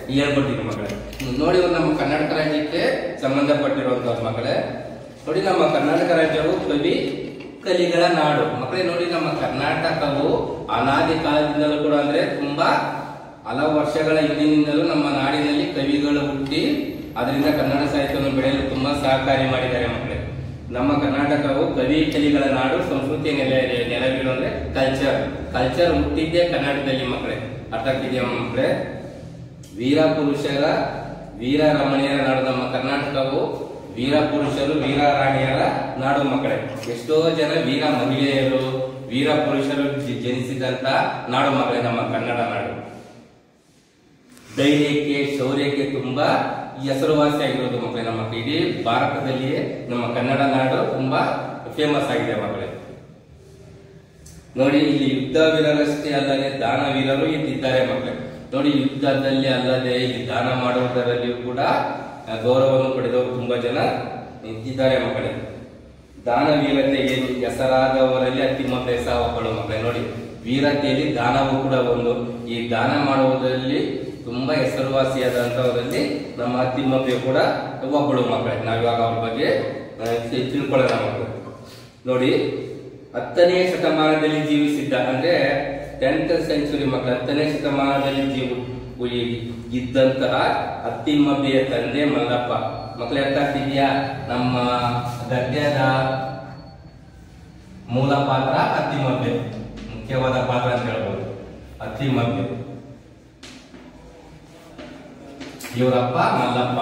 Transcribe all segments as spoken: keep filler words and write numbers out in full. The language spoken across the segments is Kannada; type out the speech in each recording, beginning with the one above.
ಹೇಳ್ಕೊಡ್ತೀನಿ ಮಕ್ಕಳೇ. ನೋಡಿ ನಮ್ಮ ಕರ್ನಾಟಕ ರಾಜ್ಯಕ್ಕೆ ಸಂಬಂಧಪಟ್ಟಿರುವಂತಹ ಮಕ್ಕಳೇ, ನೋಡಿ ನಮ್ಮ ಕರ್ನಾಟಕ ರಾಜ್ಯವು ಕವಿ ಕಲಿಗಳ ನಾಡು ಮಕ್ಕಳೇ. ನೋಡಿ ನಮ್ಮ ಕರ್ನಾಟಕವು ಅನಾದಿ ಕಾಲದಿಂದಲೂ ಕೂಡ ಅಂದ್ರೆ ತುಂಬಾ ಹಲವು ವರ್ಷಗಳ ಹಿಂದಿನಿಂದಲೂ ನಮ್ಮ ನಾಡಿನಲ್ಲಿ ಕವಿಗಳು ಹುಟ್ಟಿ ಅದರಿಂದ ಕನ್ನಡ ಸಾಹಿತ್ಯವನ್ನು ಬೆಳೆಯಲು ತುಂಬಾ ಸಹಕಾರಿ ಮಾಡಿದ್ದಾರೆ ಮಕ್ಕಳೇ. ನಮ್ಮ ಕರ್ನಾಟಕವು ಕವಿ ಕಲಿಗಳ ನಾಡು, ಸಂಸ್ಕೃತಿಯ ನೆಲೆ ನೆಲವೀಡು ಅಂದ್ರೆ ಕಲ್ಚರ್ ಕಲ್ಚರ್ ಹುಟ್ಟಿದ್ದೇ ಕರ್ನಾಟಕದಲ್ಲಿ ಮಕ್ಕಳೇ. ಅರ್ಥ ಆಗ್ತಿದೆಯಾ ಮಕ್ಕಳೇ? ವೀರ ಪುರುಷರ ವೀರ ರಮಣೀಯರ ನಾಡು ನಮ್ಮ ಕರ್ನಾಟಕವು. ವೀರ ಪುರುಷರು ವೀರ ರಾಣಿಯರ ನಾಡು ಮಕ್ಕಳೇ. ಎಷ್ಟೋ ಜನ ವೀರ ಮಹಿಳೆಯರು ವೀರ ಪುರುಷರು ಜನಿಸಿದಂತ ನಾಡು ಮಕ್ಕಳೇ ನಮ್ಮ ಕನ್ನಡ ನಾಡು. ಧೈರ್ಯಕ್ಕೆ ಶೌರ್ಯಕ್ಕೆ ತುಂಬಾ ಹೆಸರುವಾಸಿ ಆಗಿರೋದು ಮಕ್ಕಳೇ. ನಮ್ಮ ಇಡೀ ಭಾರತದಲ್ಲಿಯೇ ನಮ್ಮ ಕನ್ನಡ ನಾಡು ತುಂಬಾ ಫೇಮಸ್ ಆಗಿದೆ ಮಕ್ಕಳೇ. ನೋಡಿ ಇಲ್ಲಿ ಯುದ್ಧ ವೀರರಷ್ಟೇ ಅಲ್ಲದೆ ದಾನ ವೀರರು ಇದ್ದಿದ್ದಾರೆ ಮಕ್ಕಳೇ. ನೋಡಿ ಯುದ್ಧದಲ್ಲಿ ಅಲ್ಲದೆ ಇಲ್ಲಿ ದಾನ ಮಾಡುವುದರಲ್ಲಿಯೂ ಕೂಡ ಗೌರವವನ್ನು ಪಡೆದವರು ತುಂಬಾ ಜನ ನಿಂತಿದ್ದಾರೆ ಮಕ್ಕಳೇ. ದಾನ ವೀರತೆಗೆ ಹೆಸರಾದವರಲ್ಲಿ ಅತಿಮಬ್ಬೆ ಸಹ ಒಬ್ಬಳು ಮಕ್ಕಳೇ. ನೋಡಿ ವೀರತೆಯಲ್ಲಿ ದಾನವೂ ಕೂಡ ಒಂದು. ಈ ದಾನ ಮಾಡುವುದರಲ್ಲಿ ತುಂಬಾ ಹೆಸರುವಾಸಿಯಾದಂತವರಲ್ಲಿ ನಮ್ಮ ಅತಿಮಬ್ಬೆ ಕೂಡ ಒಬ್ಬಳು ಮಕ್ಕಳೇ. ನಾವಿವಾಗ ಅವ್ರ ಬಗ್ಗೆ ತಿಳ್ಕೊಳ್ಳೋಣ ಮಕ್ಕಳು. ನೋಡಿ ಹತ್ತನೇ ಶತಮಾನದಲ್ಲಿ ಜೀವಿಸಿದ್ದ ಅಂದ್ರೆ ಟೆಂತ್ ಸೆಂಚುರಿ ಮಕ್ಕಳು, ಹತ್ತನೇ ಶತಮಾನದಲ್ಲಿ ಜೀವ ಇದ್ದಂತಹ ಅತ್ತಿಮಬ್ಬೆಯ ತಂದೆ ಮಲ್ಲಪ್ಪ ಮಕ್ಕಳೇ. ಅರ್ಥ ಆಗ್ತಿದ್ಯಾ? ನಮ್ಮ ಗದ್ಯದ ಮೂಲ ಪಾತ್ರ ಅತ್ತಿಮಬ್ಬೆ, ಮುಖ್ಯವಾದ ಪಾತ್ರ ಅಂತ ಹೇಳ್ಬೋದು ಅತ್ತಿಮಬ್ಬೆ. ಇವರಪ್ಪ ಮಲ್ಲಪ್ಪ,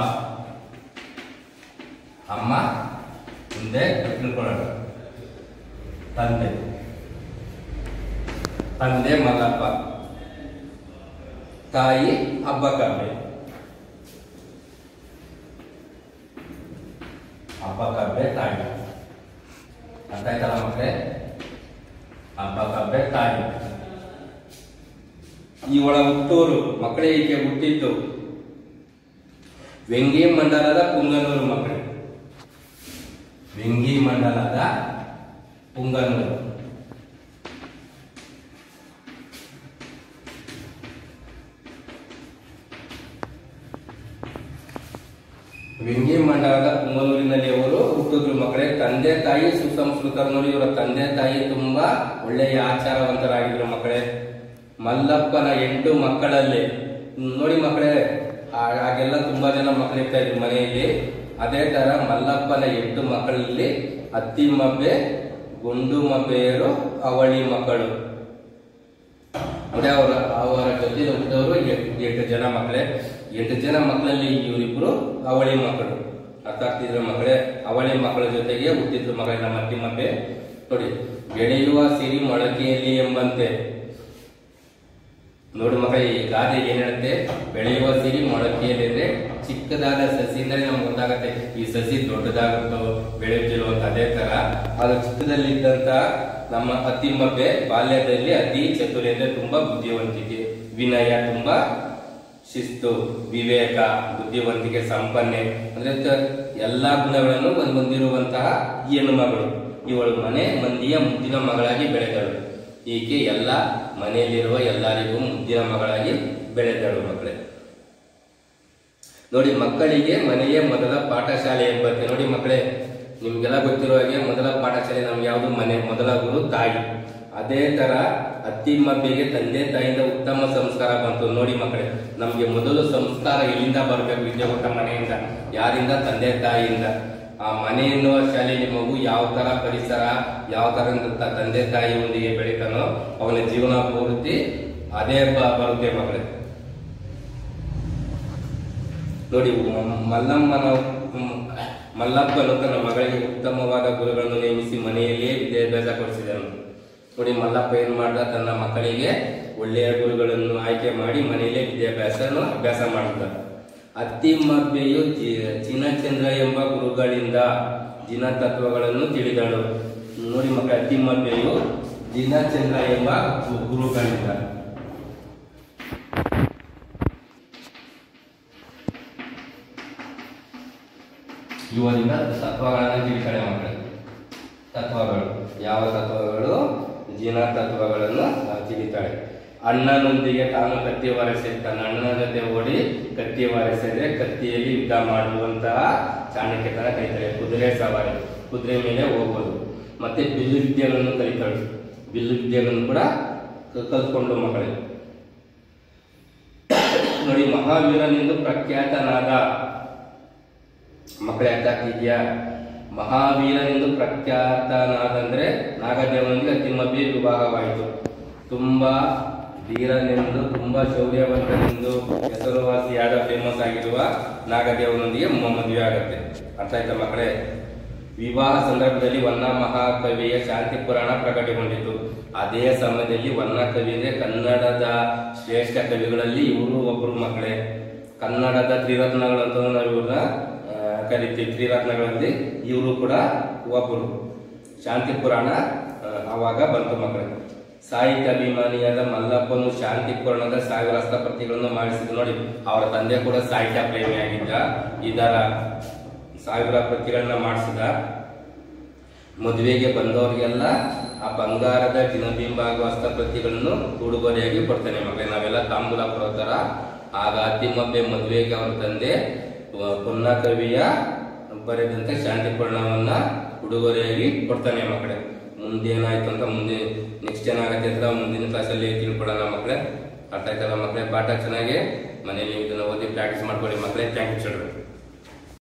ಅಮ್ಮ ಮುಂದೆ ತಿಳ್ಕೊಳ್ಳೋಣ. ತಂದೆ ತಂದೆ ಮಲ್ಲಪ್ಪ, ತಾಯಿ ಹಬ್ಬಕಬ್ಬೆ. ಹಬ್ಬಕಬ್ಬೆ ತಾಯಿ. ಅರ್ಥ ಆಯ್ತಲ್ಲ ಮಕ್ಕಳೇ? ಹಬ್ಬಕಬ್ಬೆ ತಾಯಿ. ಇವಳ ಹುಟ್ಟೂರು ಮಕ್ಕಳೇ, ಈಕೆ ಹುಟ್ಟಿದ್ದು ವೆಂಗಿ ಮಂಡಲದ ಪುಂಗನೂರು ಮಕ್ಕಳೇ. ವೆಂಗಿ ಮಂಡಲದ ಪುಂಗನೂರು. ವೆಂಗಿ ಮಂಡಲದ ಪುಂಗನೂರಿನಲ್ಲಿ ಅವರು ಹುಟ್ಟಿದ್ರು ಮಕ್ಕಳೇ. ತಂದೆ ತಾಯಿ ಸುಸಂಸ್ಕೃತರು. ನೋಡಿ ಇವರ ತಂದೆ ತಾಯಿ ತುಂಬಾ ಒಳ್ಳೆಯ ಆಚಾರವಂತರಾಗಿದ್ರು ಮಕ್ಕಳೇ. ಮಲ್ಲಪ್ಪನ ಎಂಟು ಮಕ್ಕಳಲ್ಲಿ ನೋಡಿ ಮಕ್ಕಳೇ, ಹಾಗೆಲ್ಲ ತುಂಬಾ ಜನ ಮಕ್ಕಳಿರ್ತಾ ಇದ್ರು ಮನೆಯಲ್ಲಿ. ಅದೇ ತರ ಮಲ್ಲಪ್ಪನ ಎಂಟು ಮಕ್ಕಳಲ್ಲಿ ಅತ್ತಿಮಬ್ಬೆ, ಗುಂಡು ಮಬ್ಬೆಯರು ಅವಳಿ ಮಕ್ಕಳು. ಅವರ ಅವರ ಜೊತೆ ಹುಟ್ಟಿದವರು ಎಂಟು ಜನ ಮಕ್ಕಳೇ. ಎಂಟು ಜನ ಮಕ್ಕಳಲ್ಲಿ ಇವರಿಬ್ರು ಅವಳಿ ಮಕ್ಕಳು. ಅರ್ಥ ಆಗ್ತಿದ್ರ ಮಕ್ಕಳೇ? ಅವಳಿ ಮಕ್ಕಳ ಜೊತೆಗೆ ಹುಟ್ಟಿದ್ರು ಮಕ್ಕಳೇ ನಮ್ಮ ಅತ್ತಿಮಬ್ಬೆ. ನೋಡಿ ಬೆಳೆಯುವ ಸಿರಿ ಮೊಳಕೆಯಲ್ಲಿ ಎಂಬಂತೆ. ನೋಡಿ ಮಕ್ಕಳೇ, ಈ ಗಾದೆ ಏನ್ ಹೇಳುತ್ತೆ? ಬೆಳೆಯುವ ಸಿರಿ ಮೊಳಕೆಯಲ್ಲಿ ಅಂದ್ರೆ ಚಿಕ್ಕದಾದ ಸಸಿಯಿಂದಲೇ ನಮ್ಗೆ ಗೊತ್ತಾಗತ್ತೆ ಈ ಸಸಿ ದೊಡ್ಡದಾಗುತ್ತೋ ಬೆಳೆಯುತ್ತಿರೋ ಅಂತ. ಅದೇ ತರ ಅದು ಚಿಕ್ಕದಲ್ಲಿದ್ದಂತ ನಮ್ಮ ಅತ್ತಿಮಬ್ಬೆ ಬಾಲ್ಯದಲ್ಲಿ ಅತಿ ಚತುರ ಅಂದ್ರೆ ತುಂಬಾ ಬುದ್ಧಿವಂತಿಕೆ, ವಿನಯ, ತುಂಬಾ ಶಿಸ್ತು, ವಿವೇಕ, ಬುದ್ಧಿವಂತಿಕೆ, ಸಂಪನ್ನೆ ಅಂದ್ರೆ ಎಲ್ಲಾ ಗುಣಗಳನ್ನು ಹೊಂದಿರುವಂತಹ ಹೆಣ್ಣು ಮಗಳು. ಇವಳು ಮನೆ ಮಂದಿಯ ಮುದ್ದಿನ ಮಗಳಾಗಿ ಬೆಳೆದಳು. ಈಕೆ ಎಲ್ಲ ಮನೆಯಲ್ಲಿರುವ ಎಲ್ಲರಿಗೂ ಮುದ್ದಿನ ಮಗಳಾಗಿ ಬೆಳೆದಳು ಮಕ್ಕಳೇ. ನೋಡಿ ಮಕ್ಕಳಿಗೆ ಮನೆಯೇ ಮೊದಲ ಪಾಠಶಾಲೆ ಎಂಬಂತೆ. ನೋಡಿ ಮಕ್ಕಳೇ, ನಿಮ್ಗೆಲ್ಲ ಗೊತ್ತಿರುವ ಹಾಗೆ ಮೊದಲ ಪಾಠಶಾಲೆ ನಮ್ಗೆ ಯಾವುದು? ಮನೆ. ಮೊದಲ ಗುರು ತಾಯಿ. ಅದೇ ತರ ಅತ್ತಿಮಬ್ಬೆಗೆ ತಂದೆ ತಾಯಿಯಿಂದ ಉತ್ತಮ ಸಂಸ್ಕಾರ ಬಂತು. ನೋಡಿ ಮಕ್ಕಳೇ, ನಮ್ಗೆ ಮೊದಲು ಸಂಸ್ಕಾರ ಎಲ್ಲಿಂದ ಬರಬೇಕು? ವಿದ್ಯೆ ಕೊಟ್ಟ ಮನೆಯಿಂದ. ಯಾರಿಂದ? ತಂದೆ ತಾಯಿಯಿಂದ. ಆ ಮನೆ ಎನ್ನುವ ಶಾಲೆಯಲ್ಲಿ ಮಗು ಯಾವ ತರ ಪರಿಸರ, ಯಾವ ತರ ತಂದೆ ತಾಯಿಯೊಂದಿಗೆ ಬೆಳಿತಾನೋ ಅವನ ಜೀವನ ಪೂರ್ತಿ ಅದೇ ಬರುತ್ತೆ ಮಕ್ಕಳೇ. ನೋಡಿ ಮಲ್ಲಮ್ಮನ ಮಲ್ಲಪ್ಪನು ತನ್ನ ಮಗಳಿಗೆ ಉತ್ತಮವಾದ ಗುರುಗಳನ್ನು ನೇಮಿಸಿ ಮನೆಯಲ್ಲಿಯೇ ವಿದ್ಯಾಭ್ಯಾಸ ಕೊಡಿಸಿದನು. ನೋಡಿ ಮಲ್ಲಪ್ಪ ಏನ್ ಮಾಡ್ದ? ತನ್ನ ಮಕ್ಕಳಿಗೆ ಒಳ್ಳೆಯ ಗುರುಗಳನ್ನು ಆಯ್ಕೆ ಮಾಡಿ ಮನೆಯಲ್ಲೇ ವಿದ್ಯಾಭ್ಯಾಸನು ಅಭ್ಯಾಸ ಮಾಡಿದ. ಅತ್ತಿಮಬ್ಬೆಯು ಚಿನಚಂದ್ರ ಎಂಬ ಗುರುಗಳಿಂದ ಜಿನ ತತ್ವಗಳನ್ನು ತಿಳಿದಳು. ನೋಡಿ ಮಕ್ಕಳ, ಅತ್ತಿಮಬ್ಬೆಯು ಜಿನಚಂದ್ರ ಎಂಬ ಗುರುಗಳಿಂದ ಇವರಿಂದ ತತ್ವಗಳನ್ನು ತಿಳಿತಾಳೆ ಮಕ್ಕಳು. ತತ್ವಗಳು ಯಾವ ತತ್ವಗಳು? ಜಿನ ತತ್ವಗಳನ್ನು ತಿಳಿತಾಳೆ. ಅಣ್ಣನೊಂದಿಗೆ ತಾನು ಕತ್ತಿ ವಾರಿಸಿ ತನ್ನ ಅಣ್ಣನ ಜೊತೆ ಓಡಿ ಕತ್ತಿ ವಾರಿಸಿದ್ರೆ ಕತ್ತಿಯಲ್ಲಿ ಯುದ್ಧ ಮಾಡುವಂತಹ ಚಾಣಕ್ಯತನ ಕಲಿತಾರೆ. ಕುದುರೆ ಸವಾರಿ, ಕುದುರೆ ಮೇಲೆ ಹೋಗೋದು, ಮತ್ತೆ ಬಿಲ್ಲು ವಿದ್ಯೆಗಳನ್ನು ಕಲಿತಾಳು. ಬಿಲ್ಲು ವಿದ್ಯೆಗಳನ್ನು ಕೂಡ ಕಲ್ತ್ಕೊಂಡು ಮಕ್ಕಳಿಗೆ ನೋಡಿ. ಮಹಾವೀರನೆಂದು ಪ್ರಖ್ಯಾತನಾದ ಮಕ್ಕಳೇ ಅರ್ಥ ಆಗ್ತಿದ್ಯಾ? ಮಹಾವೀರನೆಂದು ಪ್ರಖ್ಯಾತನಾದಂದ್ರೆ ನಾಗದೇವನಿಗೆ ತಿಮ್ಮಬ್ಬಿ ವಿವಾಹವಾಯಿತು. ತುಂಬಾ ಧೀರನೆಂದು ತುಂಬಾ ಶೌರ್ಯವಂತನೆಂದು ಹೆಸರುವಾಸಿಯಾದ ಫೇಮಸ್ ಆಗಿರುವ ನಾಗದೇವನೊಂದಿಗೆ ಮದುವೆ ಆಗುತ್ತೆ. ಅರ್ಥ ಆಯ್ತಾ ಮಕ್ಕಳೇ? ವಿವಾಹ ಸಂದರ್ಭದಲ್ಲಿ ವನ್ನ ಮಹಾಕವಿಯ ಶಾಂತಿ ಪುರಾಣ ಪ್ರಕಟಗೊಂಡಿತು. ಅದೇ ಸಮಯದಲ್ಲಿ ವನ್ನ ಕವಿ ಅಂದ್ರೆ ಕನ್ನಡದ ಶ್ರೇಷ್ಠ ಕವಿಗಳಲ್ಲಿ ಇವರು ಒಬ್ಬರು ಮಕ್ಕಳೇ. ಕನ್ನಡದ ತ್ರಿರತ್ನಗಳು ಅಂತ ನಾವು ಇವ್ರನ್ನ ಕರಿತೀವಿ. ತ್ರಿರತ್ನಗಳಲ್ಲಿ ಇವರು ಕೂಡ ಒಬ್ಬರು. ಶಾಂತಿ ಪುರಾಣ ಆವಾಗ ಬಂತು ಮಕ್ಕಳೇ. ಸಾಹಿತ್ಯ ಅಭಿಮಾನಿಯಾದ ಮಲ್ಲಪ್ಪನು ಶಾಂತಿ ಪುರಾಣದ ಸಾವಿರ ಹಸ್ತಪ್ರತಿಗಳನ್ನು ಮಾಡಿಸಿದ್ರು. ನೋಡಿ, ಅವರ ತಂದೆ ಕೂಡ ಸಾಹಿತ್ಯ ಪ್ರೇಮಿಯಾಗಿದ್ದ. ಇದರ ಸಾವಿರ ಪ್ರತಿಗಳನ್ನ ಮಾಡಿಸಿದ. ಮದುವೆಗೆ ಬಂದವರಿಗೆಲ್ಲ ಆ ಬಂಗಾರದ ಜಿನಬಿಂಬ ಆಗುವ ಹಸ್ತಪ್ರತಿಗಳನ್ನು ಉಡುಗೊರೆಯಾಗಿ ಕೊಡ್ತಾನೆ ಮಕ್ಕಳೇ. ನಾವೆಲ್ಲ ತಾಂಬೂಲ ಕೊಡೋ ತರ ಆಗ ತಿಮ್ಮಬ್ಬೆ ಮದುವೆಗೆ ಅವರ ತಂದೆ ಪೊನ್ನ ಕವಿಯ ಬರೆದಂತ ಶಾಂತಿ ಪುರಾಣವನ್ನ ಉಡುಗೊರೆಯಾಗಿ ಕೊಡ್ತಾನೆ ಮಕ್ಕಳೇ. ಮುಂದೇನಾಯ್ತು ಅಂತ ಮುಂದೆ ನೆಕ್ಸ್ಟ್ ಏನಾಗತ್ತೆ ಅಂತ ಮುಂದಿನ ಕ್ಲಾಸಲ್ಲಿ ತಿಳ್ಕೊಳ್ಳೋಣ ಮಕ್ಕಳೇ. ಅರ್ಥ ಆಯ್ತಲ್ಲ ಮಕ್ಕಳೇ? ಪಾಠ ಚೆನ್ನಾಗಿ ಮನೆಯಲ್ಲಿ ಇದನ್ನ ಓದಿ ಪ್ರಾಕ್ಟೀಸ್ ಮಾಡ್ಕೊಳ್ಳಿ ಮಕ್ಕಳೇ. Thank you children.